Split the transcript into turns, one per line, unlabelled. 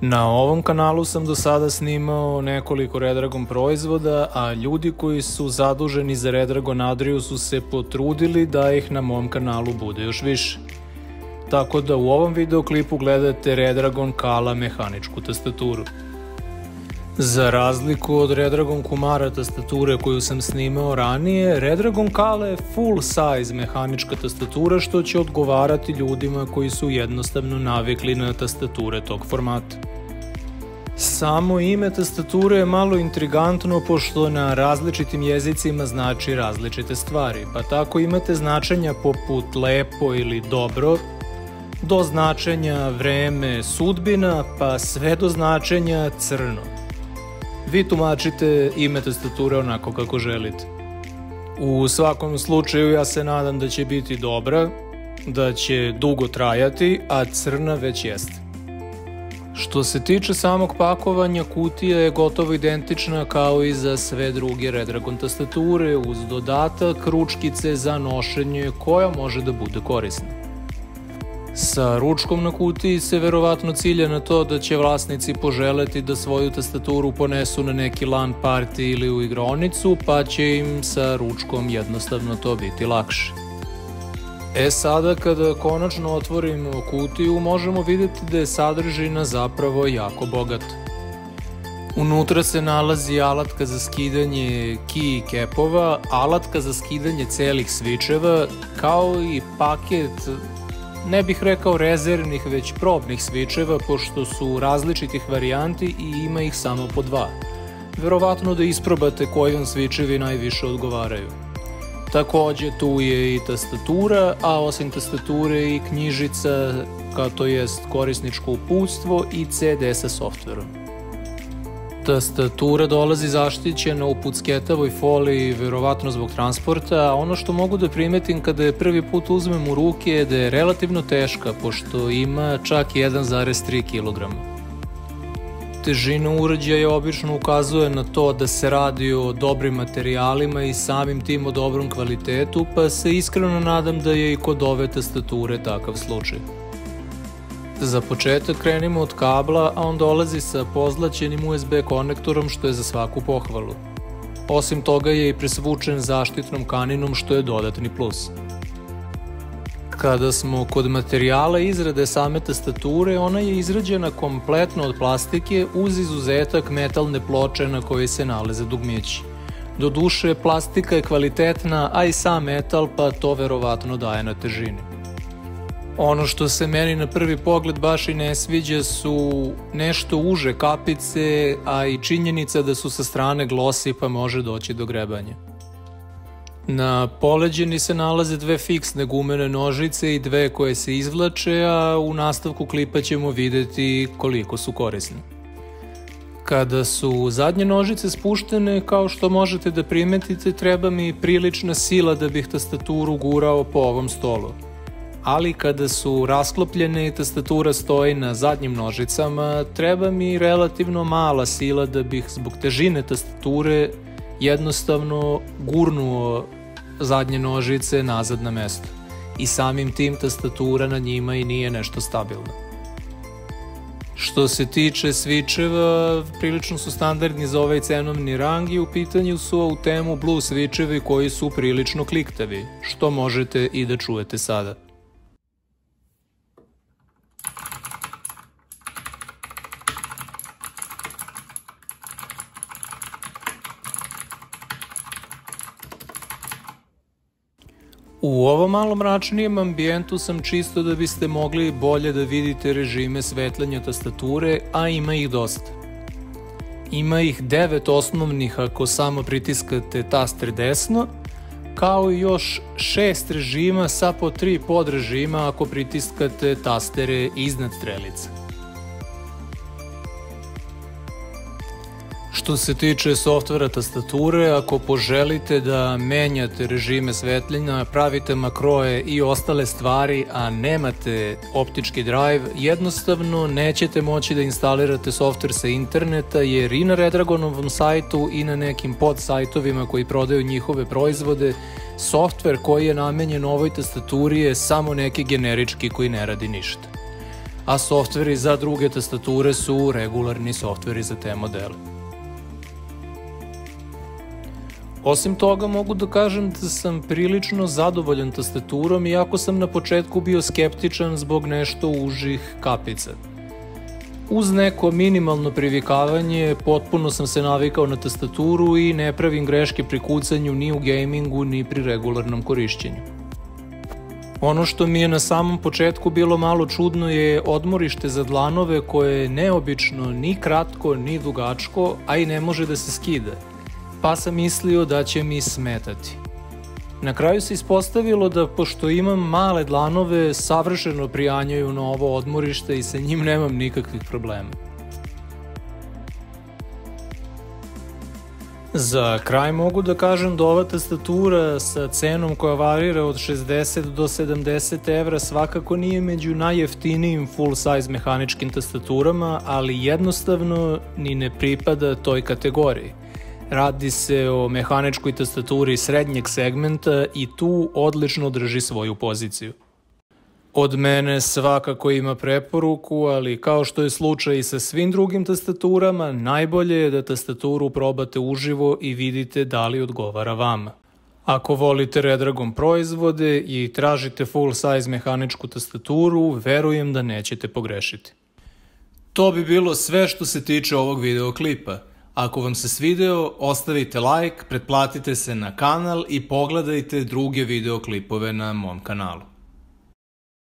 Na ovom kanalu sam do sada snimao nekoliko Redragon proizvoda, a ljudi koji su zaduženi za Redragon Adriju su se potrudili da ih na mom kanalu bude još više. Tako da u ovom videoklipu gledate Redragon Kala mehaničku tastaturu. Za razliku od Redragon Kumara tastature koju sam snimao ranije, Redragon Kala je full size mehanička tastatura što će odgovarati ljudima koji su jednostavno navikli na tastature tog formata. Samo ime tastature je malo intrigantno pošto na različitim jezicima znači različite stvari, pa tako imate značenja poput lepo ili dobro, do značenja vreme, sudbina, pa sve do značenja crno. Vi tumačite ime tastature onako kako želite. U svakom slučaju ja se nadam da će biti dobra, da će dugo trajati, a crna već jeste. Što se tiče samog pakovanja, kutija je gotovo identična kao i za sve druge Redragon tastature, uz dodatak ručkice za nošenje koja može da bude korisna. Sa ručkom na kutiji se verovatno cilja na to da će vlasnici poželeti da svoju tastaturu ponesu na neki LAN party ili u igraonicu, pa će im sa ručkom jednostavno to biti lakše. Sada kada konačno otvorimo kutiju možemo vidjeti da je sadržina zapravo jako bogata. Unutra se nalazi alatka za skidanje key capova, alatka za skidanje celih switcheva, kao i paket, ne bih rekao rezervnih, već probnih switcheva, pošto su različitih varijanti i ima ih samo po 2. Verovatno da isprobate koji vam switchevi najviše odgovaraju. Takođe tu je i tastatura, a osim tastature i knjižica, kao to jest korisničko uputstvo i CD sa softverom. Tastatura dolazi zaštićena u pucketavoj foliji, verovatno zbog transporta, a ono što mogu da primetim kada je prvi put uzmem u ruke je da je relativno teška, pošto ima čak 1,3 kg. Težina uređaja obično ukazuje na to da se radi o dobrim materijalima i samim tim o dobrom kvalitetu, pa se iskreno nadam da je i kod ove tastature takav slučaj. Za početak krenimo od kabla, a on dolazi sa pozlaćenim USB konektorom što je za svaku pohvalu. Osim toga je i presvučen zaštitnom kaninom što je dodatni plus. Kada smo kod materijala izrade same tastature, ona je izrađena kompletno od plastike uz izuzetak metalne ploče na kojoj se nalaze dugmići. Doduše, plastika je kvalitetna, a i sam metal, pa to verovatno daje na težini. Ono što se meni na prvi pogled baš i ne sviđa su nešto uže kapice, a i činjenica da su sa strane glosi pa može doći do grebanja. Na poleđini se nalaze dve fiksne gumene nožice i dve koje se izvlače, a u nastavku klipa ćemo vidjeti koliko su korisne. Kada su zadnje nožice spuštene, kao što možete da primetite, treba mi prilična sila da bih tastaturu gurao po ovom stolu. Ali kada su rasklopljene i tastatura stoji na zadnjim nožicama, treba mi relativno mala sila da bih zbog težine tastature jednostavno gurnuo zadnje nožice nazad na mesto. I samim tim tastatura na njima i nije nešto stabilna. Što se tiče switcheva, prilično su standardni za ovaj cenovni rang i u pitanju su u temu blue switchevi koji su prilično kliktavi, što možete i da čujete sada. U ovom malo mračnijem ambijentu sam čisto da biste mogli bolje da vidite režime svetljenja tastature, a ima ih dosta. Ima ih 9 osnovnih ako samo pritiskate taster desno, kao i još 6 režima sa po 3 podrežima ako pritiskate tastere iznad strelica. Što se tiče softvera tastature, ako poželite da menjate režime svetljenja, pravite makroje i ostale stvari, a nemate optički drive, jednostavno nećete moći da instalirate softver sa interneta, jer i na Redragonovom sajtu i na nekim podsajtovima koji prodaju njihove proizvode, softver koji je namenjen ovoj tastaturi je samo neki generički koji ne radi ništa. a softveri za druge tastature su regularni softveri za te modele. Osim toga, mogu da kažem da sam prilično zadovoljan tastaturom, iako sam na početku bio skeptičan zbog nešto užih kapica. Uz neko minimalno privikavanje, potpuno sam se navikao na tastaturu i ne pravim greške pri kucanju ni u gamingu, ni pri regularnom korišćenju. Ono što mi je na samom početku bilo malo čudno je odmorište za dlanove koje je neobično ni kratko, ni dugačko, a i ne može da se skida, pa sam mislio da će mi smetati. Na kraju se ispostavilo da, pošto imam male dlanove, savršeno prijanjaju na ovo odmorište i sa njim nemam nikakvih problema. Za kraj mogu da kažem da ova tastatura sa cenom koja varira od 60 do 70 evra svakako nije među najjeftinijim full size mehaničkim tastaturama, ali jednostavno ni ne pripada toj kategoriji. Radi se o mehaničkoj tastaturi srednjeg segmenta i tu odlično drži svoju poziciju. Od mene svakako ima preporuku, ali kao što je slučaj i sa svim drugim tastaturama, najbolje je da tastaturu probate uživo i vidite da li odgovara vama. Ako volite Redragon proizvode i tražite full size mehaničku tastaturu, verujem da nećete pogrešiti. To bi bilo sve što se tiče ovog videoklipa. Ako vam se svideo, ostavite like, pretplatite se na kanal i pogledajte druge videoklipove na mom kanalu.